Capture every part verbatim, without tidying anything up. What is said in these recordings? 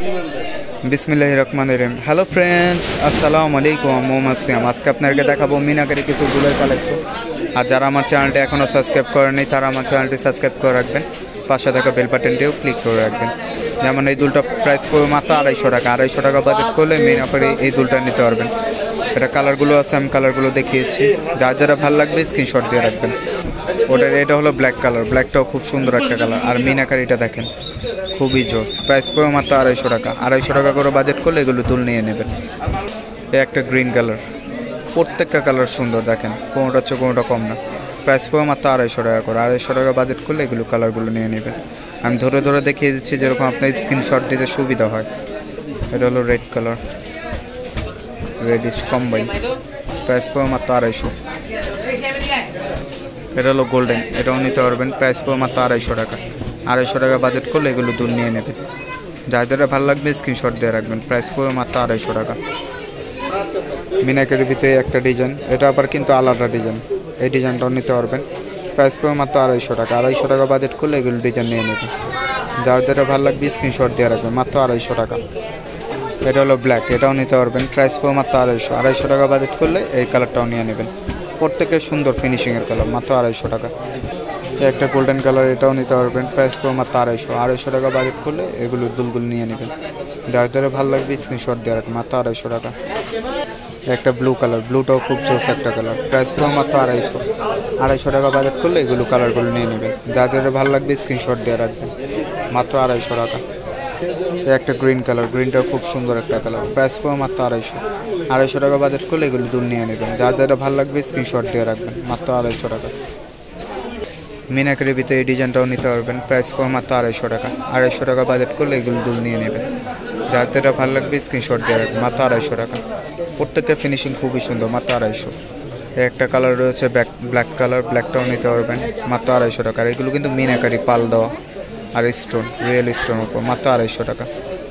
বিসমিল্লাহির রহমানির রহিম। Hello friends, আসসালামু আলাইকুম। মোহাম্মদ সিয়াম। আজকে আপনাদেরকে দেখাবো মিনাকারি কিছু দুলের কালেকশন। আর যারা আমার চ্যানেলটি এখনও সাবস্ক্রাইব করেনি তারা আমার চ্যানেলটি সাবস্ক্রাইব করে রাখবেন, পাশে থাকা বেল বাটনটিও ক্লিক করে রাখবেন। যেমন এই দুলটা প্রাইস পড়বে মাত্র আড়াইশো টাকা। আড়াইশো টাকা বাজেট করলে মিনাকারি এই দুলটা নিতে পারবেন। এটা কালারগুলো আছে, আমি কালারগুলো দেখিয়েছি। যার যারা ভালো লাগবে স্ক্রিনশট দিয়ে রাখবেন। ওটার এটা হলো ব্ল্যাক কালার, ব্ল্যাকটাও খুব সুন্দর একটা কালার। আর মিনাকারিটা দেখেন খুবই জোস। প্রাইস পড়বে মাত্র আড়াইশো টাকা। আড়াইশো টাকা করে বাজেট করলে এগুলো দুল নিয়ে নেবেন। এ একটা গ্রিন কালার, প্রত্যেকটা কালার সুন্দর দেখেন, কোনোটা হচ্ছে কোনোটা কম না। প্রাইস পড়বে মাত্র আড়াইশো টাকা করে। আড়াইশো টাকা বাজেট করলে এগুলো কালারগুলো নিয়ে নেবেন। আমি ধরে ধরে দেখিয়ে দিচ্ছি যেরকম আপনার স্ক্রিনশট দিতে সুবিধা হয়। এটা হলো red colour, reddish combine. Price পড়বে মাত্র আড়াইশো। এটা হলো গোল্ডেন, এটাও নিতে পারবেন। প্রাইস পড়বে মাত্র আড়াইশো টাকা। আড়াইশো টাকা বাজেট করলে এগুলো দুল নিয়ে নেবেন। যাদের ভালো লাগবে স্ক্রিনশট দিয়ে রাখবেন। প্রাইস পড়বে মাত্র আড়াইশো টাকা। মিনাকারির ভিতরে একটা ডিজাইন, এটা আবার কিন্তু আলাদা ডিজাইন। এই ডিজাইনটাও নিতে পারবেন। প্রাইস পড়বে মাত্র আড়াইশো টাকা। আড়াইশো টাকা বাজেট করলে এগুলো ডিজাইন নিয়ে নেবেন। যাদের ভালো লাগবে স্ক্রিনশট দিয়ে রাখবেন। মাত্র আড়াইশো টাকা। এটা হলো ব্ল্যাক, এটাও নিতে পারবেন। প্রাইস পড়বে মাত্র আড়াইশো। আড়াইশো টাকা বাজেট করলে এই কালারটাও নিয়ে নেবেন। প্রত্যেকের সুন্দর ফিনিশিংয়ের কালার, মাত্র আড়াইশো টাকা। একটা গোল্ডেন কালার, এটাও নিতে পারবেন। প্রাইস পড়বে মাত্র আড়াইশো। আড়াইশো টাকা বাজেট করলে এগুলো দুলগুলো নিয়ে নেবেন। যাদের ভালো লাগবে স্ক্রিনশট দিয়ে রাখবেন। মাত্র আড়াইশো টাকা। একটা ব্লু কালার, ব্লুটাও খুব জোস একটা কালার। প্রাইস পড়বে মাত্র আড়াইশো। আড়াইশো টাকা বাজেট করলে এগুলো কালারগুলো নিয়ে নেবেন। যাদের ভালো লাগবে স্ক্রিনশট দিয়ে রাখবেন। মাত্র আড়াইশো টাকা। একটা গ্রিন কালার, গ্রিনটাও খুব সুন্দর একটা কালার। প্রাইস পড়বে মাত্র আড়াইশো। আড়াইশো টাকা বাজেট করলে এগুলো দুল নিয়ে নেবেন। যাদের ভালো লাগবে স্ক্রিনশট দিয়ে রাখবেন। মাত্র আড়াইশো টাকা। মিনাকারির ভিতরে এই ডিজাইনটাও নিতে পারবেন। প্রাইস পড়বে মাত্র আড়াইশো টাকা। আড়াইশো টাকা বাজেট করলে এগুলো দুল নিয়ে নেবেন। যাদের ভালো লাগবে স্ক্রিনশট দিয়ে রাখবেন। মাত্র আড়াইশো টাকা। প্রত্যেকটা ফিনিশিং খুবই সুন্দর। মাত্র আড়াইশো। একটা কালার রয়েছে ব্যাক ব্ল্যাক কালার, ব্ল্যাকটাও নিতে পারবেন। মাত্র আড়াইশো টাকা। আর এগুলো কিন্তু মিনাকারি পাল দেওয়া আর স্টোন, রিয়েল স্টোনের উপর। মাত্র আড়াইশো টাকা।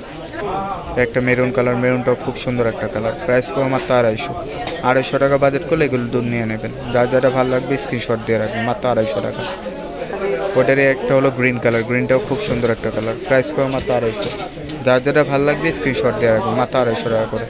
একটা মেরুন কালার, মেরুনটাও খুব সুন্দর একটা কালার। প্রাইস পড়বে মাত্র আড়াইশো। আড়াইশো টাকা বাজেট করলে এগুলো দুল নিয়ে নেবেন। যার যারা ভালো লাগবে স্ক্রিনশট দিয়ে রাখবেন। মাত্র আড়াইশো টাকা। ওটারই একটা হলো গ্রিন কালার, গ্রিনটাও খুব সুন্দর একটা কালার। প্রাইস পড়বে মাত্র আড়াইশো। যার যেটা ভালো লাগবে স্ক্রিনশট দিয়ে রাখবেন। মাত্র আড়াইশো টাকা করে।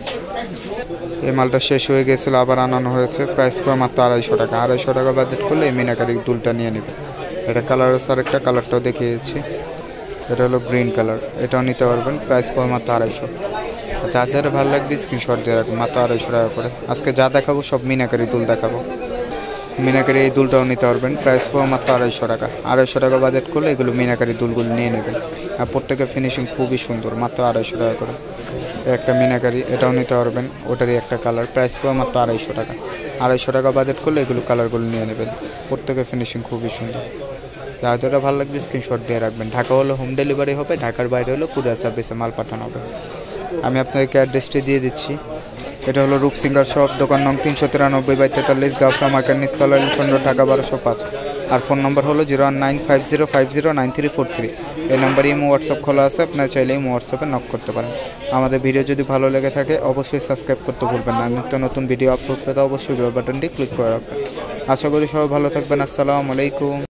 এই মালটা শেষ হয়ে গেছিলো, আবার আনানো হয়েছে। প্রাইস পড়বে মাত্র আড়াইশো টাকা। আড়াইশো টাকা বাজেট করলে এই মিনাকারি দুলটা নিয়ে নেবেন। এটা কালার আছে, আরেকটা কালারটাও দেখিয়েছি। এটা হলো গ্রিন কালার, এটাও নিতে পারবেন। প্রাইস পড়বে মাত্র আড়াইশো। যাদের ভালো লাগবে স্ক্রিনশট দিয়ে রাখবেন। মাত্র আড়াইশো টাকা করে। আজকে যা দেখাবো সব মিনাকারি দুল দেখাবো। মিনাকারি এই দুলটাও নিতে পারবেন। প্রাইস পড়বে মাত্র আড়াইশো টাকা। আড়াইশো টাকা বাজেট করলে এগুলো মিনাকারি দুলগুলো নিয়ে নেবেন। আর প্রত্যেকের ফিনিশিং খুবই সুন্দর। মাত্র আড়াইশো টাকা করে। একটা মিনাকারি, এটাও নিতে পারবেন। ওটারই একটা কালার। প্রাইস পড়বে মাত্র আড়াইশো টাকা। আড়াইশো টাকা বাজেট করলে এগুলো কালারগুলো নিয়ে নেবেন। প্রত্যেকের ফিনিশিং খুবই সুন্দর। যার যেটা ভালো লাগবে স্ক্রিনশট দিয়ে রাখবেন। ঢাকা হলে হোম ডেলিভারি হবে, ঢাকার বাইরে হলে কুরিয়ার সার্ভিসে মাল পাঠানো হবে। আমি আপনাদেরকে অ্যাড্রেসটি দিয়ে দিচ্ছি। এটা হলো রূপসিঙ্গার শপ, দোকান নং তিনশো তিরানব্বই বাই তেতাল্লিশ, গাউসা মার্কেট, নিস্তলা, রেলখন্ড, ঢাকা বারোশো পাঁচ। আর ফোন নম্বর হলো zero one nine five zero five zero nine three four three. এই নাম্বারে ইমো হোয়াটসঅ্যাপ খোলা আছে, আপনারা চাইলে ইমো হোয়াটসঅ্যাপে নক করতে পারেন। আমাদের ভিডিও যদি ভালো লেগে থাকে অবশ্যই সাবস্ক্রাইব করতে ভুলবেন না। নিত্য নতুন ভিডিও আপলোড পেতে অবশ্যই বেল বাটনটি ক্লিক করে রাখবেন। আশা করি সবাই ভালো থাকবেন। আসসালামু আলাইকুম।